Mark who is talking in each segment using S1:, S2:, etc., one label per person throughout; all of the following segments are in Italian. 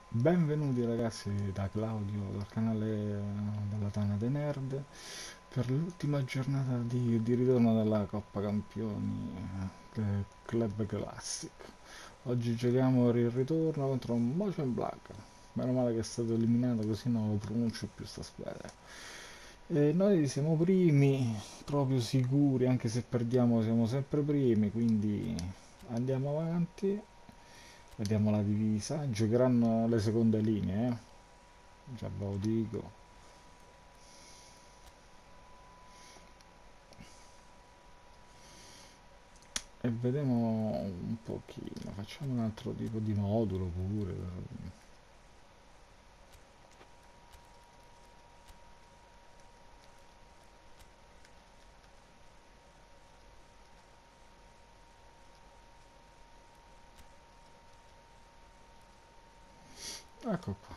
S1: Benvenuti ragazzi da Claudio dal canale della Tana dei Nerd per l'ultima giornata di ritorno della Coppa Campioni del Club Classic. Oggi giochiamo il ritorno contro un Mönchengladbach. Meno male che è stato eliminato così non lo pronuncio più sta squadra. E noi siamo primi, proprio sicuri, anche se perdiamo siamo sempre primi, quindi andiamo avanti. Vediamo la divisa. Giocheranno le seconde linee, già ve lo dico. E vediamo un pochino. Facciamo un altro tipo di modulo pure. Ecco qua.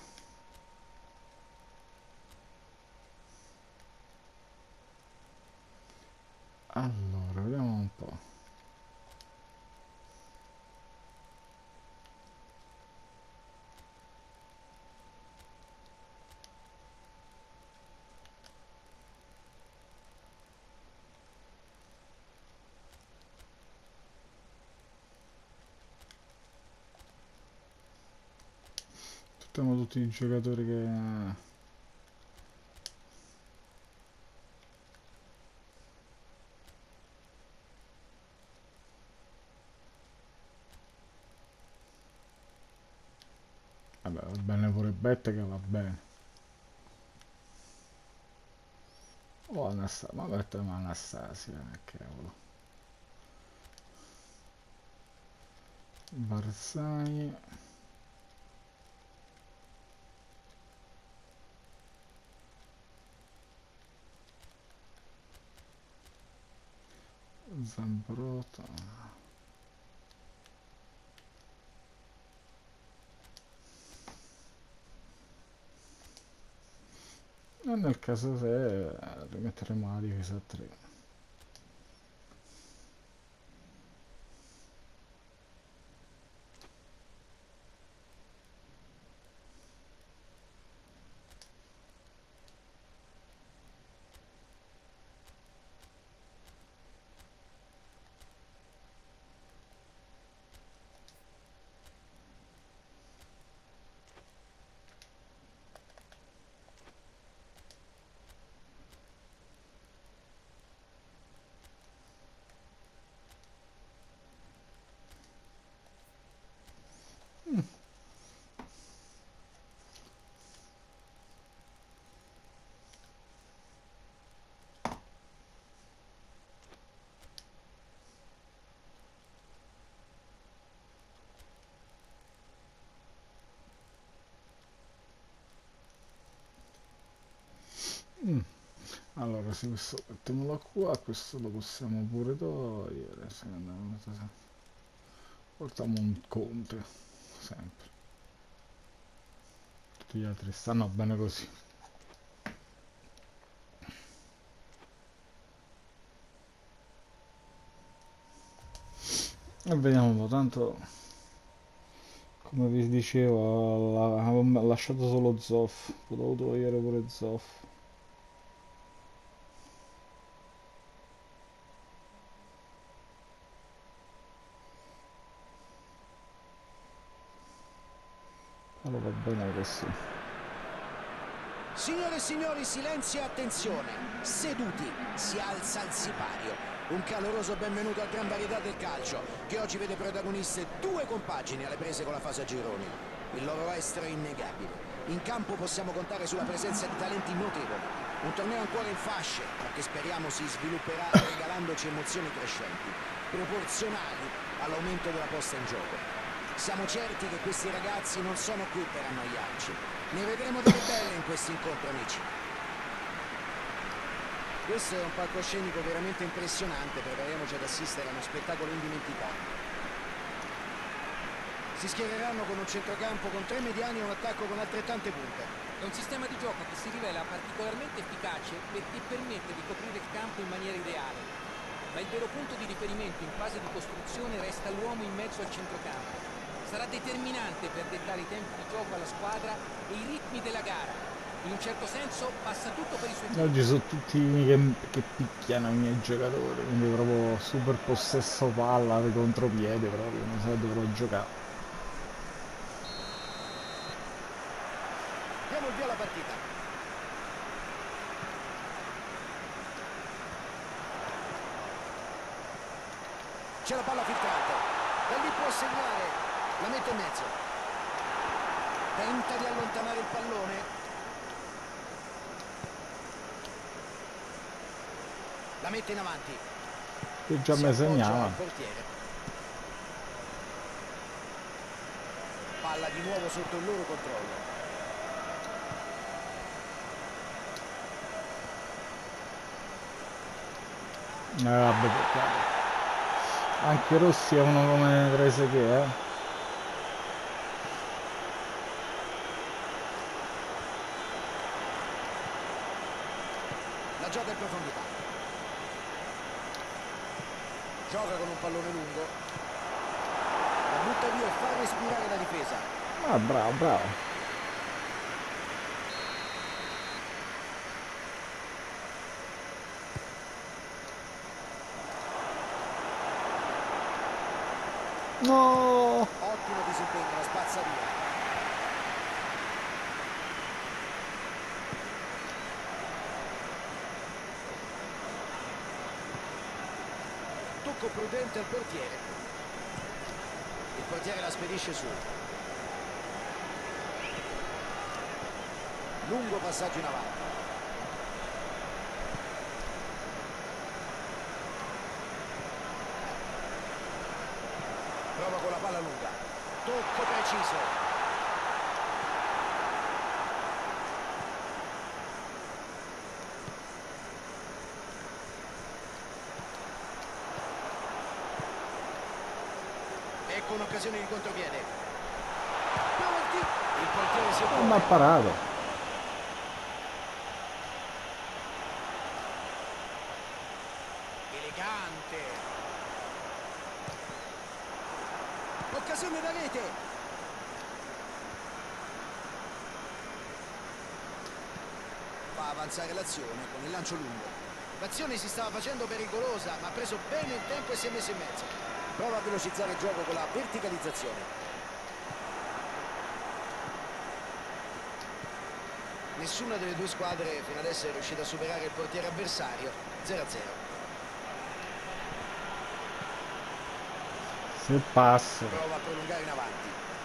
S1: Allora, vediamo un po'. Mettiamo tutti i giocatori che... Vabbè, va bene pure Bette che va bene. Oh, Anastasia, ma mettiamo Anastasia, cavolo. Barzai. Zambrotta. E nel caso se rimetteremo la difesa a 3. Allora, se questo mettiamolo qua, questo lo possiamo pure togliere. Secondo me, portiamo un Conte, sempre. Tutti gli altri stanno bene così. E vediamo un po', tanto come vi dicevo, avevo lasciato solo Zoff, potevo togliere pure Zoff. Allora va bene così.
S2: Signore e signori, silenzio e attenzione. Seduti, si alza il sipario. Un caloroso benvenuto al Gran Varietà del Calcio, che oggi vede protagoniste due compagini alle prese con la fase a gironi. Il loro estro è innegabile. In campo possiamo contare sulla presenza di talenti notevoli. Un torneo ancora in fasce, ma che speriamo si svilupperà regalandoci emozioni crescenti, proporzionali all'aumento della posta in gioco. Siamo certi che questi ragazzi non sono qui per annoiarci. Ne vedremo delle belle in questi incontri, amici. Questo è un palcoscenico veramente impressionante, prepariamoci ad assistere a uno spettacolo indimenticabile. Si schiereranno con un centrocampo con 3 mediani e un attacco con altrettante punte.
S3: È un sistema di gioco che si rivela particolarmente efficace perché permette di coprire il campo in maniera ideale. Ma il vero punto di riferimento in fase di costruzione resta l'uomo in mezzo al centrocampo. sarà determinante per dettare i tempi di gioco alla squadra e i ritmi della gara. In un certo senso passa tutto per i suoi piedi.
S1: Oggi sono tutti che picchiano i miei giocatori, quindi proprio super possesso palla di contropiede proprio, non so se dovrò giocare.
S2: Diamo il via alla partita. C'è la palla filtrante. Da lì può segnare. La mette in mezzo. Tenta di allontanare il pallone. La mette in avanti.
S1: Che già
S2: Si
S1: mi
S2: appoggia
S1: segnava.
S2: al portiere. Palla di nuovo sotto il loro controllo.
S1: Vabbè, peccato. Anche Rossi è uno come Trese che,
S2: La gioca in profondità. Gioca con un pallone lungo. La butta via e fa respirare la difesa.
S1: Ah, bravo, bravo. No!
S2: Ottimo disimpegno, la spazza via. Tocco prudente al portiere. Il portiere la spedisce su. Lungo passaggio in avanti. Prova con la palla lunga. Tocco preciso. Ecco un'occasione di contropiede. Prova il tiro. Il portiere si
S1: Non mi ha
S2: oppone.
S1: parato.
S2: Elegante. Occasione da rete. Fa avanzare l'azione con il lancio lungo. L'azione si stava facendo pericolosa, ma ha preso bene il tempo e si è messo in mezzo. Prova a velocizzare il gioco con la verticalizzazione. Nessuna delle due squadre fino adesso è riuscita a superare il portiere avversario. 0-0.
S1: Se passo.
S2: Prova a prolungare in avanti.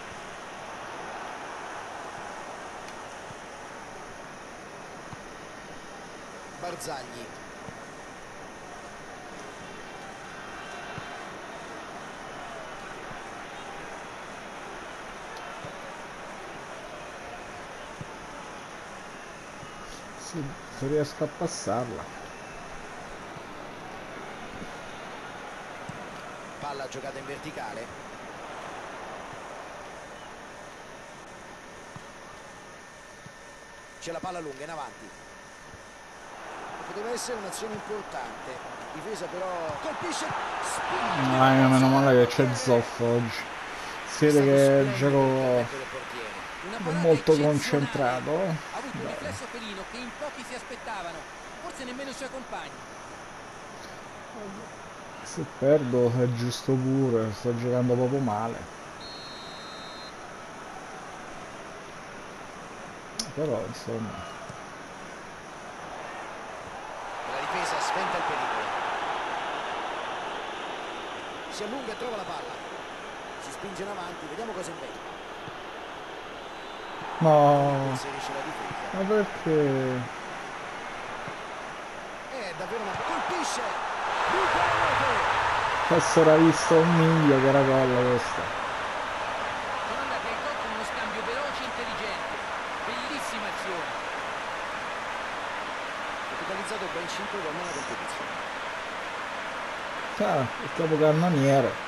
S2: Barzagli.
S1: Se riesco a passarla.
S2: Palla giocata in verticale. C'è la palla lunga in avanti. Poteva essere un'azione importante. Difesa però colpisce.
S1: Meno male che c'è Zoff oggi. Si vede che il gioco
S3: Una
S1: è
S3: parata
S1: molto
S3: eccezionale.
S1: concentrato.
S3: Ha avuto un
S1: Dai.
S3: riflesso felino che in pochi si aspettavano, forse nemmeno i suoi compagni.
S1: Se perdo è giusto pure, sto giocando proprio male. Però insomma.
S2: La difesa sventa il pericolo. Si allunga e trova la palla. Si spinge in avanti, vediamo cosa inventa.
S1: No,
S2: Inserisce la difesa.
S1: ma perché?
S2: È davvero una... colpisce! Butta la rete!
S1: Forse era visto un miglio che era quella questa.
S3: Sono andati ai gol con uno scambio veloce e intelligente. Bellissima azione.
S2: Ha totalizzato ben 5 gol nella competizione.
S1: Ah, il capocannoniere.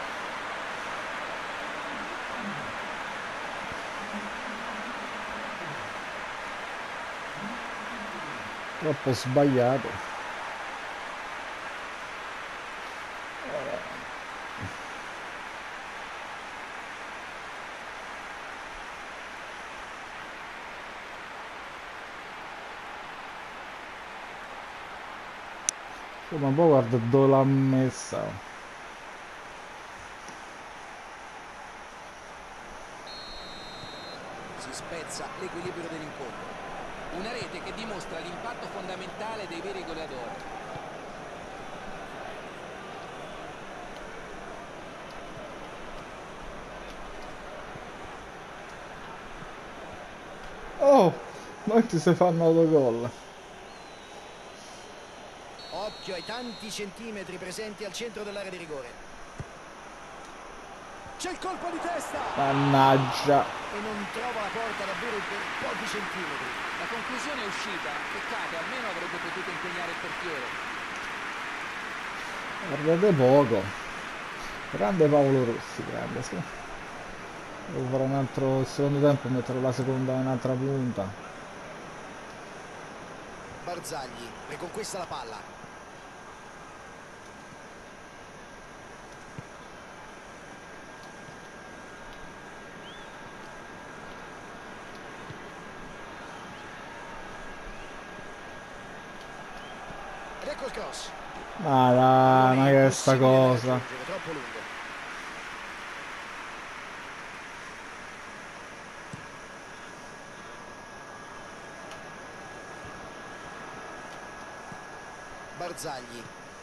S1: Troppo sbagliato. Oh, ma poi guarda dove l'ha messa.
S2: Si spezza l'equilibrio dell'incontro.
S3: Una rete che dimostra l'impatto fondamentale dei veri goleadori.
S1: Oh, noi ti sei fanno autogol.
S2: Occhio ai tanti centimetri presenti al centro dell'area di rigore. C'è il colpo di testa!
S1: Mannaggia.
S2: E non trova la porta davvero per pochi centimetri.
S3: La conclusione è uscita. Peccato, almeno avrebbe potuto impegnare il portiere.
S1: Guardate poco. Grande Paolo Rossi, grande, sì. Devo fare un altro il secondo tempo, mettere la seconda in un'altra punta.
S2: Barzagli riconquista la palla. Ed ecco il cross.
S1: Ma dai, ma che è sta
S2: Impossibile da
S1: cosa?
S2: raggiungere, troppo lungo. Barzagli.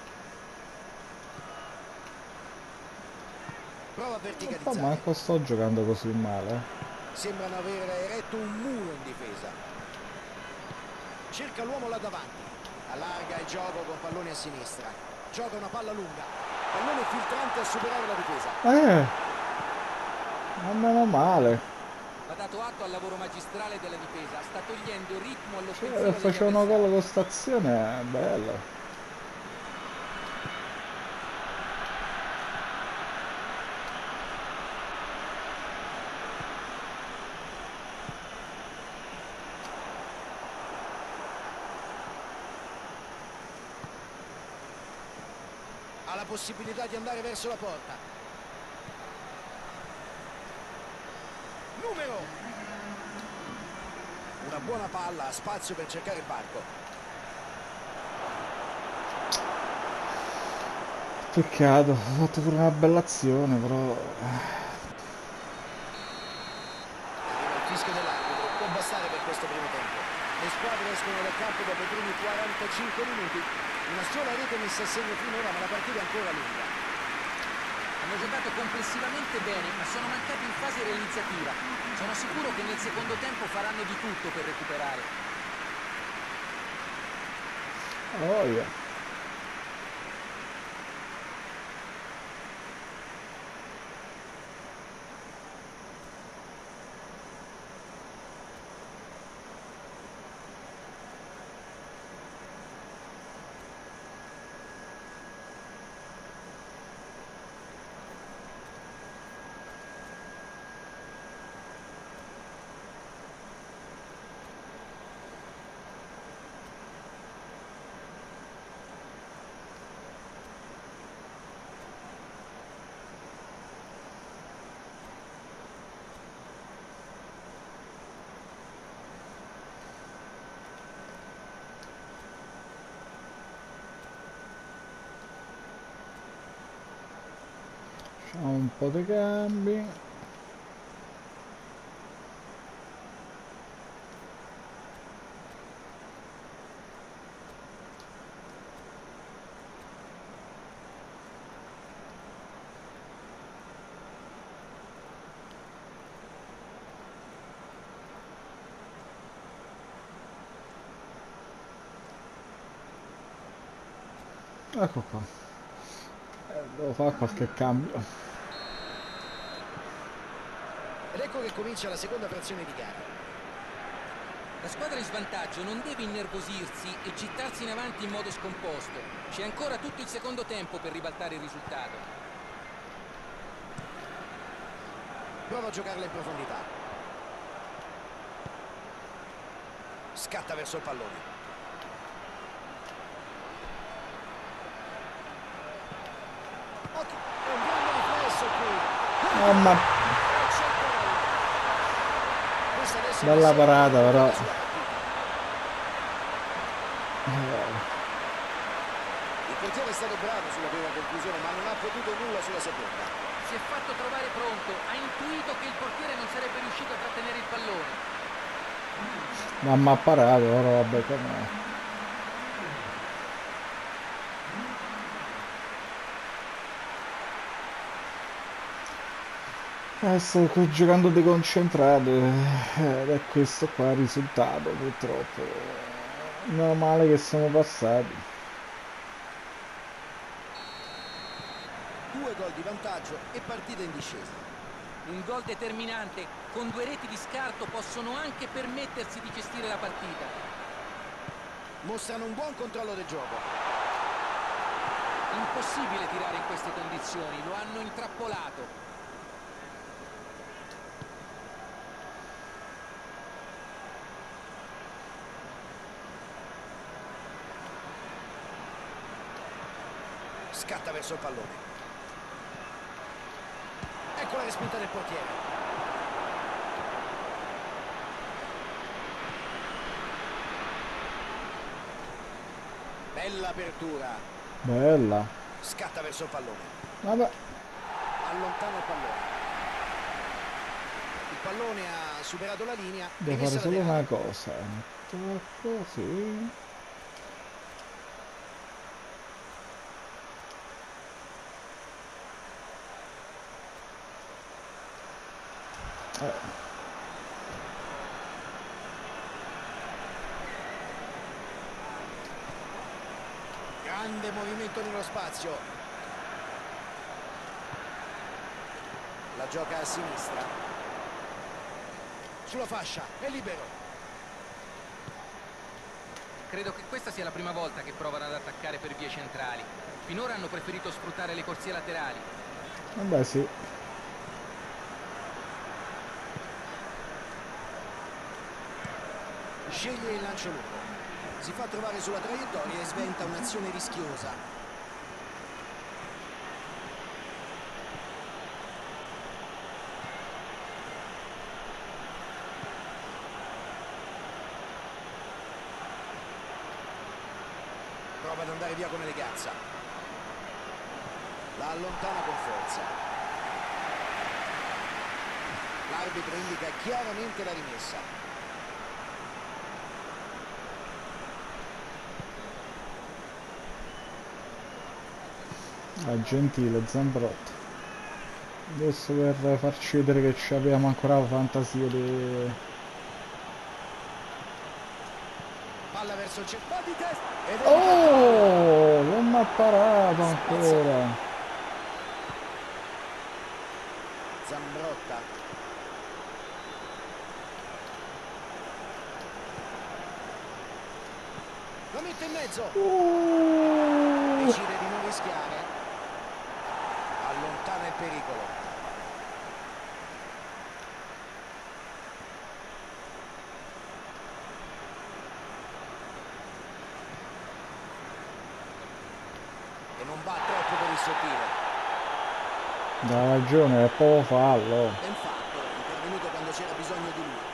S2: Prova a
S1: Ma
S2: verticalizzare.
S1: manco sto giocando così male.
S2: Sembrano aver eretto un muro in difesa. Cerca l'uomo là davanti. Allarga il gioco con pallone a sinistra. Gioca una palla lunga. Pallone filtrante a superare la difesa.
S1: Ma meno male.
S3: Va dato atto al lavoro magistrale della difesa. Sta togliendo ritmo
S1: Cioè,
S3: all'offensiva degli
S1: facevano gol
S3: avversari.
S1: con stazione, è bello.
S2: Ha la possibilità di andare verso la porta. Numero! Una buona palla, ha spazio per cercare il varco.
S1: Peccato, ho fatto pure una bella azione, però.
S2: Arriva il fischio dell'arbitro, può bastare per questo primo tempo. Le squadre escono dal campo dopo i primi 45 minuti. Una sola rete messa a segno finora, ma la partita è ancora lunga.
S3: Hanno giocato complessivamente bene, ma sono mancati in fase realizzativa. Sono sicuro che nel secondo tempo faranno di tutto per recuperare.
S1: Oh yeah. Facciamo un po' di cambi. Ecco qua. Devo fare qualche cambio.
S2: Ed ecco che comincia la seconda frazione di gara.
S3: La squadra in svantaggio non deve innervosirsi e gittarsi in avanti in modo scomposto. C'è ancora tutto il secondo tempo per ribaltare il risultato.
S2: Prova a giocarla in profondità. Scatta verso il pallone. Occhio, è un grande riflesso qui.
S1: Mamma,
S2: Questa adesso è
S1: bella
S2: la seconda
S1: parata però.
S2: della sua partita. I portiere è stato bravo sulla prima conclusione, ma non ha potuto nulla sulla seconda.
S3: Si è fatto trovare pronto, ha intuito che il portiere non sarebbe riuscito a trattenere il pallone.
S1: Ma m'ha parato, ora vabbè com'è. Sto qui giocando deconcentrato ed è questo qua il risultato purtroppo. Meno male che siamo passati.
S2: 2 gol di vantaggio e partita in discesa.
S3: Un gol determinante, con 2 reti di scarto possono anche permettersi di gestire la partita.
S2: Mostrano un buon controllo del gioco.
S3: Impossibile tirare in queste condizioni, lo hanno intrappolato.
S2: Scatta verso il pallone. Ecco la respinta del portiere. Bella apertura.
S1: Bella.
S2: Scatta verso il pallone.
S1: Vabbè.
S2: Allontana il pallone. Il pallone ha superato la linea.
S1: Devo fare solo una cosa. Metto così.
S2: Grande movimento nello spazio. La gioca a sinistra. Sulla fascia, è libero.
S3: Credo che questa sia la prima volta che provano ad attaccare per vie centrali. Finora hanno preferito sfruttare le corsie laterali.
S1: Vabbè sì.
S2: Sceglie il lancio lungo. Si fa trovare sulla traiettoria e sventa un'azione rischiosa. Prova ad andare via con eleganza. La allontana con forza. L'arbitro indica chiaramente la rimessa.
S1: Ah, gentile Zambrotta. Adesso per farci vedere che abbiamo ancora la fantasia di...
S2: Palla verso il centro di testa. Ed è
S1: Oh, non mi ha parato ancora.
S2: Zambrotta. Lo mette in mezzo. Decide di non rischiare. Allontana il pericolo. E non va troppo per il sottile.
S1: Da ragione, è poco fallo.
S2: Ben fatto, è intervenuto quando c'era bisogno di lui.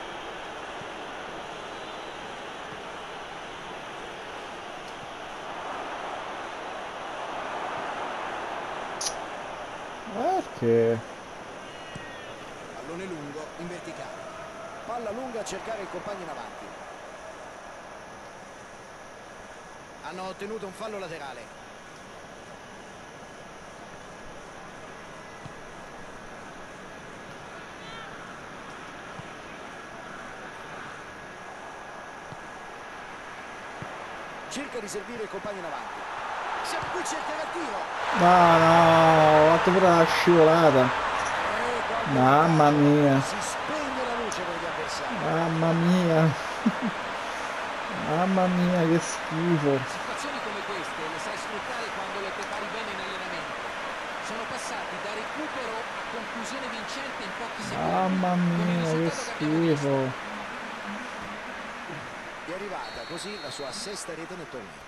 S1: Perché?
S2: Pallone lungo in verticale. Palla lunga a cercare il compagno in avanti. Hanno ottenuto un fallo laterale. Cerca di servire il compagno in avanti. Siamo qui, cercherà il tiro.
S1: No, ho fatto pure la scivolata. Mamma mia.
S2: Si spegne la luce per gli avversari.
S1: Mamma mia. Mamma mia, che schifo.
S3: Situazioni come queste le sai sfruttare quando le prepari bene in allenamento. Sono passati da recupero a conclusione vincente in pochi secondi.
S1: Mamma
S3: con il
S1: mia, che
S3: risultato che abbiamo visto.
S1: schifo.
S2: È arrivata così la sua sesta rete nel torneo.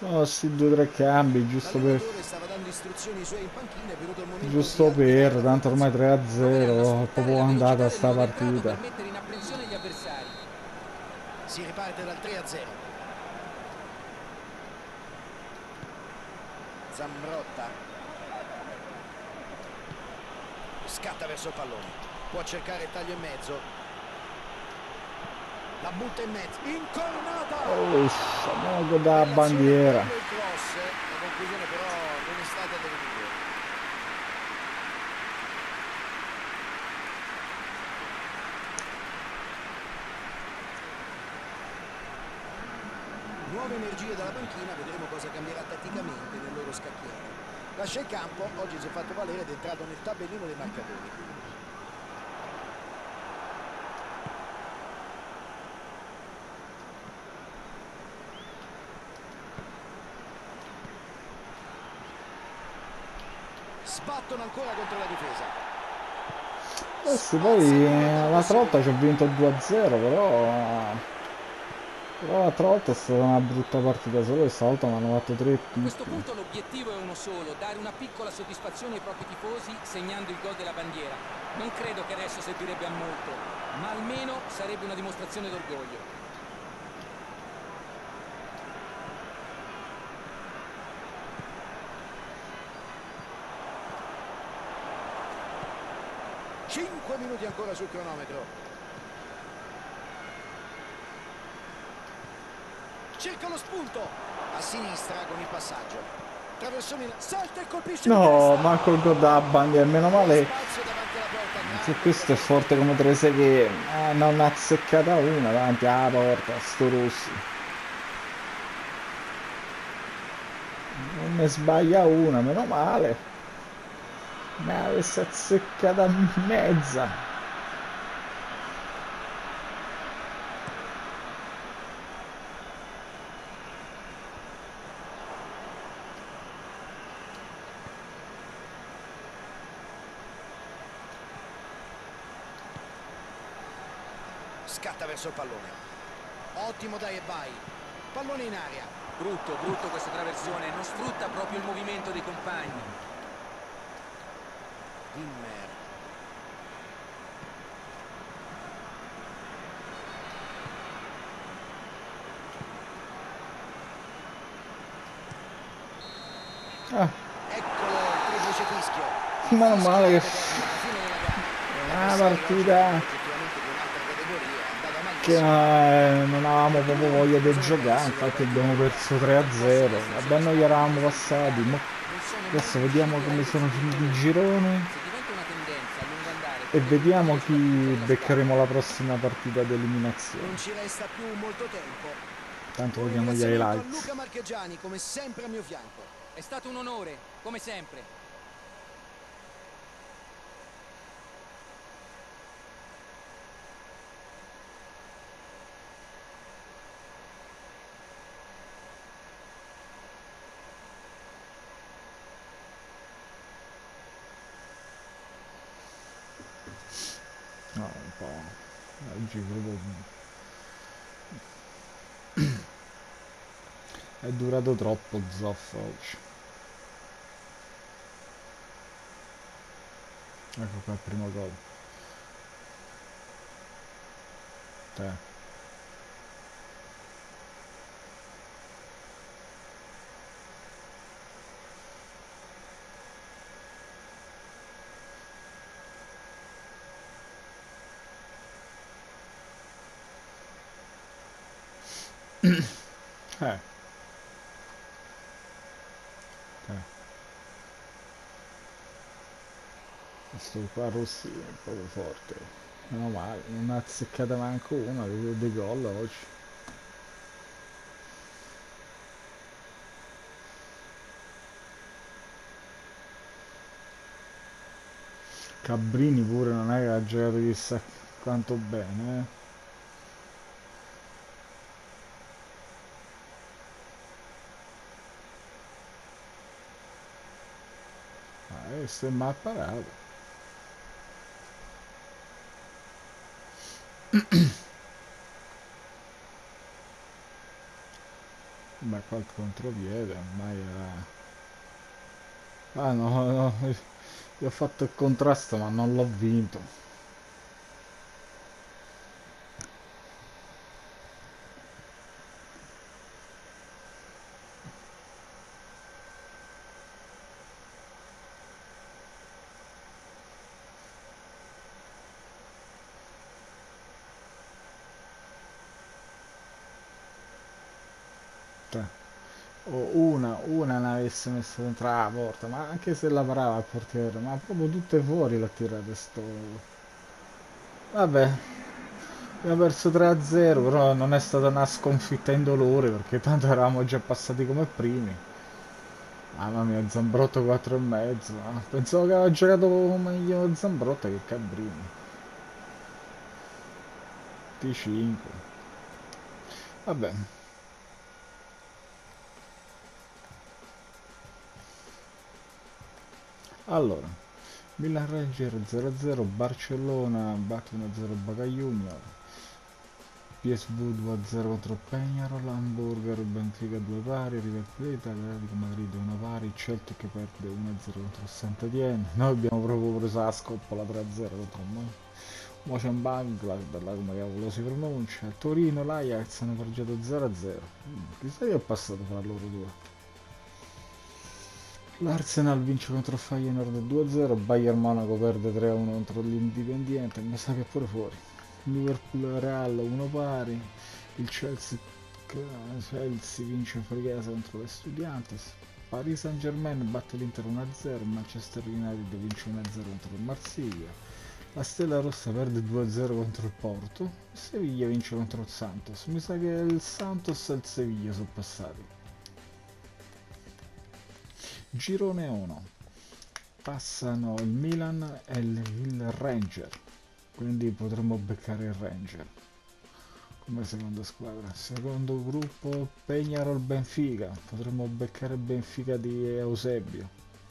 S1: Oh, sti 2 o 3 cambi,
S2: L'allenatore stava dando istruzioni ai suoi in panchina, è venuto il momento di
S1: giusto
S2: alternare
S1: per,
S2: la
S1: tanto ormai
S2: formazione.
S1: 3-0,
S3: Proveranno a
S1: è
S3: sfruttare
S1: proprio
S3: la
S1: andata
S3: velocità del
S1: sta
S3: nuovo entrato per
S1: partita.
S3: mettere in apprensione gli avversari.
S2: Si riparte dal 3-0. Zambrotta scatta verso il pallone, può cercare il taglio in mezzo, la butta in mezzo, incornata,
S1: Oh, mogo da
S2: bella azione,
S1: bandiera.
S2: bello il cross, la conclusione però non è stata delle migliori. Nuove energie dalla panchina, vedremo cosa cambierà tatticamente nel loro scacchiere. Lascia il campo, oggi si è fatto valere ed è entrato nel tabellino dei marcatori. Sbattono ancora contro la difesa.
S1: Eh sì, poi
S2: Spazza via dalla
S1: l'altra volta ci ho
S2: possibilità.
S1: vinto 2-0, però l'altra volta è stata una brutta partita, solo che stavolta mi hanno fatto 3
S3: A questo
S1: tutti.
S3: punto l'obiettivo è uno solo, dare una piccola soddisfazione ai propri tifosi segnando il gol della bandiera. Non credo che adesso servirebbe a molto, ma almeno sarebbe una dimostrazione d'orgoglio.
S2: 5 minuti ancora sul cronometro. Cerca lo spunto. A sinistra con il passaggio. Traversone, salta e colpisce di
S1: No,
S2: testa.
S1: manco il gol da bandiera, meno
S2: Buon
S1: male
S2: spazio davanti alla porta.
S1: che
S2: Grande
S1: questo è
S2: occasione.
S1: forte come Trese che non ha azzeccata una davanti alla porta, sto Rossi. Non ne sbaglia una, meno male. Ne avesse azzeccata mezza.
S2: Scatta verso il pallone. Ottimo dai e vai. Pallone in aria.
S3: Brutto, brutto questa traversione, non sfrutta proprio il movimento dei compagni.
S2: Dimmer.
S1: Ah,
S2: Eccolo il triplice fischio. Il
S1: meno
S2: fischio
S1: male che
S2: determina la fine della gara.
S1: una
S2: L'avversario oggi era
S1: partita
S2: oggettivamente di un'altra categoria, è andata
S1: che
S2: malissimo.
S1: non avevamo
S2: E tu
S1: proprio voglia di
S2: cosa ne
S1: giocare,
S2: pensi della
S1: infatti
S2: partita
S1: abbiamo
S2: di
S1: perso
S2: ieri? Possono
S1: 3-0.
S3: Essere
S1: Vabbè, noi eravamo
S3: soddisfatti,
S1: passati,
S3: esaltati,
S1: mo
S3: non sono mai
S1: adesso vediamo
S3: riusciti a
S1: come sono
S3: rendersi
S1: finiti i
S3: vincolenti.
S1: gironi
S3: Se diventa una tendenza a lungo andare,
S1: e
S3: potrebbe
S1: vediamo
S3: impedire
S1: chi
S3: soprattutto alla squadra.
S1: beccheremo la prossima partita
S2: Non
S1: d'eliminazione.
S2: ci resta più molto tempo.
S1: Tanto
S2: Un
S1: vediamo gli
S2: ringraziamento a
S1: highlights.
S2: Luca Marchegiani, come sempre a mio fianco.
S3: È stato un onore, come sempre.
S1: No, un po'. Oggi proprio è durato troppo Zoff oggi. Ecco qua il primo gol. Te. Eh, te. Questo qua Rossi è proprio forte. Meno male, non ha azzeccata manco una dei gol oggi. Cabrini pure non è che ha giocato chissà quanto bene, questo è mal parato. Beh, qualche contropiede, ormai era... Ah no, no, io ho fatto il contrasto ma non l'ho vinto. Cioè, o una ne avesse messo dentro la porta, ma anche se la parava al portiere, ma proprio tutte fuori l'ha tirate sto... Vabbè, abbiamo perso 3-0, però non è stata una sconfitta indolore perché tanto eravamo già passati come primi. Mamma mia, Zambrotto 4 e mezzo. Pensavo che aveva giocato meglio Zambrotto che Cabrini. T5. Vabbè, allora. Milan Ranger 0-0, Barcellona batte 1-0 Boca Junior, PSV 2-0 contro Peñarol, Hamburger Benfica 2 pari, River Plate, Atletico Madrid 1 pari, Celtic che perde 1-0 contro Saint-Étienne. Noi abbiamo proprio preso la scoppola 3-0 contro Mönchengladbach, là come cavolo si pronuncia. Torino, l'Ajax hanno pareggiato 0-0. Chissà che è passato fra loro due. L'Arsenal vince contro Feyenoord 2-0, Bayern Monaco perde 3-1 contro l'Indipendiente, mi sa che è pure fuori. Liverpool Real 1 pari, il Chelsea vince fuori casa contro le Estudiantes, Paris Saint-Germain batte l'Inter 1-0, Manchester United vince 1-0 contro il Marsiglia, la Stella Rossa perde 2-0 contro il Porto, Sevilla vince contro il Santos, mi sa che il Santos e il Sevilla sono passati. Girone 1, passano il Milan e il Ranger, quindi potremmo beccare il Ranger come seconda squadra. Secondo gruppo Peñarol Benfica, potremmo beccare Benfica di Eusebio.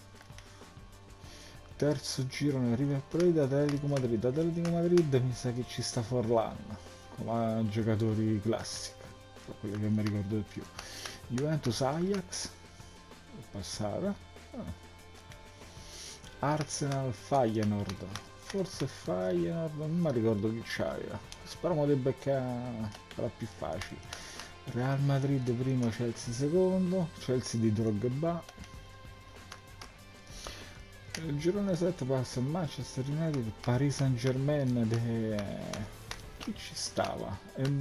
S1: Terzo girone River Plate Atletico Madrid. Atletico Madrid mi sa che ci sta Forlan come giocatori classici, quello che mi ricordo di più. Juventus Ajax passata. Arsenal Feyenoord, forse Feyenoord, non mi ricordo chi c'aveva, speriamo di beccare la più facile. Real Madrid primo, Chelsea secondo, Chelsea di Drogba. Il girone 7 passa Manchester United, Paris Saint Germain chi ci stava?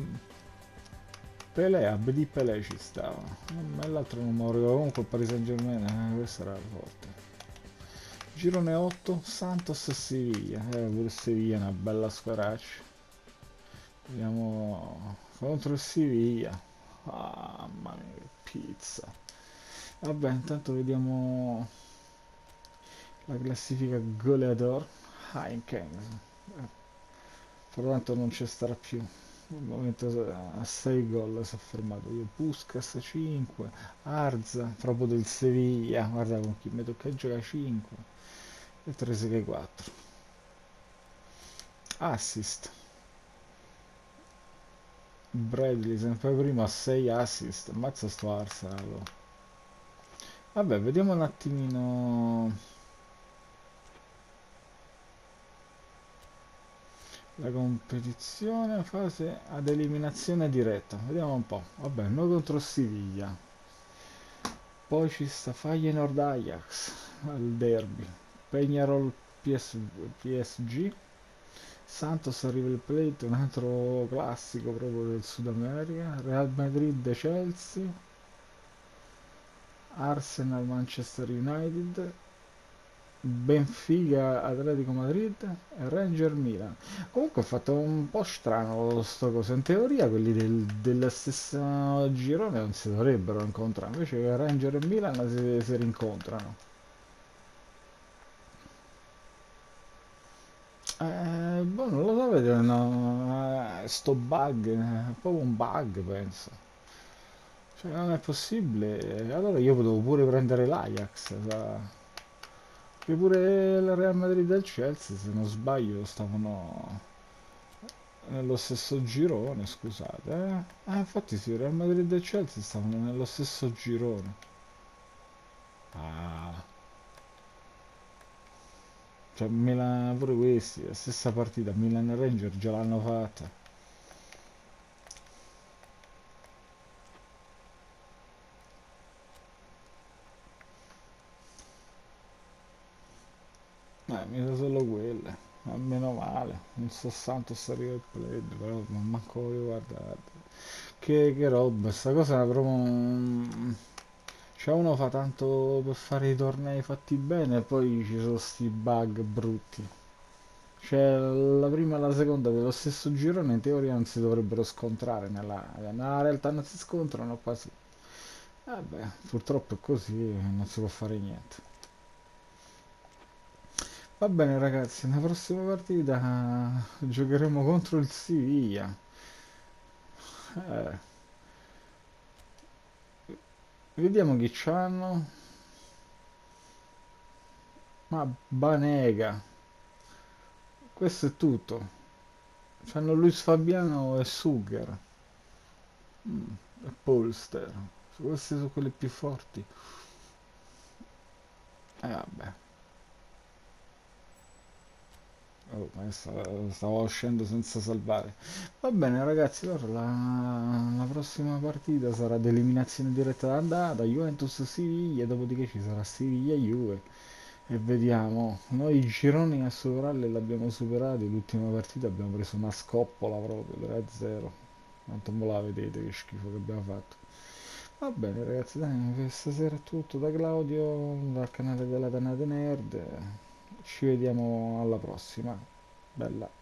S1: Pelé, Abdi Pelé ci stava, ma l'altro non me lo ricordo, comunque Paris Saint Germain, questo era forte. Girone 8, Santos e Sevilla, pure Sevilla è una bella squaraccia. Vediamo contro il Sevilla, ah mamma mia che pizza. Vabbè, intanto vediamo la classifica goleador, Heineken, per tanto non ci starà più. Al momento a 6 gol si è fermato io, Puskas 5, Arza proprio del Sevilla, guarda con chi mi tocca giocare 5 e 3 che 4. Assist Bradley sempre primo a 6 assist, ammazza sto Arsenal. Vabbè, vediamo un attimino la competizione, fase ad eliminazione diretta, vediamo un po'. Vabbè, noi contro Siviglia, poi ci sta Feyenoord Ajax al derby, Peñarol PSG, Santos River Plate, un altro classico proprio del Sud America, Real Madrid Chelsea, Arsenal Manchester United, Benfica Atletico Madrid e Ranger Milan. Comunque ho fatto un po' strano sto coso, in teoria quelli dello stesso girone non si dovrebbero incontrare, invece Ranger e Milan si rincontrano. Boh, non lo so, vedere, no, sto bug, è proprio un bug penso. Cioè non è possibile, allora io potevo pure prendere l'Ajax, che pure il Real Madrid e il Chelsea, se non sbaglio, stavano nello stesso girone, scusate. Infatti sì, Real Madrid e Chelsea stavano nello stesso girone. Ah, cioè Milan pure questi, la stessa partita, Milan e Ranger già l'hanno fatta. Mi sa solo quelle. Ma meno male, non so santo stare il play, però non manco voglio guardare. Che roba, sta cosa è proprio. Cioè uno fa tanto per fare i tornei fatti bene e poi ci sono sti bug brutti. Cioè la prima e la seconda dello stesso girone in teoria non si dovrebbero scontrare, nella realtà non si scontrano quasi. Vabbè, purtroppo è così, non si può fare niente. Va bene ragazzi, nella prossima partita giocheremo contro il Siviglia. Eh, vediamo chi c'hanno. Ma Banega, questo è tutto. C'hanno Luis Fabiano e Suger. E Polster. Questi sono quelli più forti. Vabbè. Oh, ma stavo uscendo senza salvare. Va bene ragazzi, allora la prossima partita sarà d'eliminazione diretta d'andata, Juventus-Siviglia, dopodiché ci sarà Siviglia-Juve e vediamo. Noi i gironi a superarli l'abbiamo superati, l'ultima partita abbiamo preso una scoppola proprio, 3-0. Quanto me la vedete che schifo che abbiamo fatto. Va bene ragazzi, dai, per stasera è tutto da Claudio, dal canale della Danate Nerd. Ci vediamo alla prossima. Bella.